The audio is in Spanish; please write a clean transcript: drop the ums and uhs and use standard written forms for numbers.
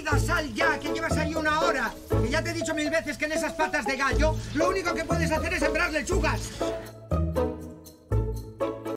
comida, sal ya, que llevas ahí 1 hora. Que ya te he dicho 1000 veces que en esas patas de gallo lo único que puedes hacer es sembrar lechugas.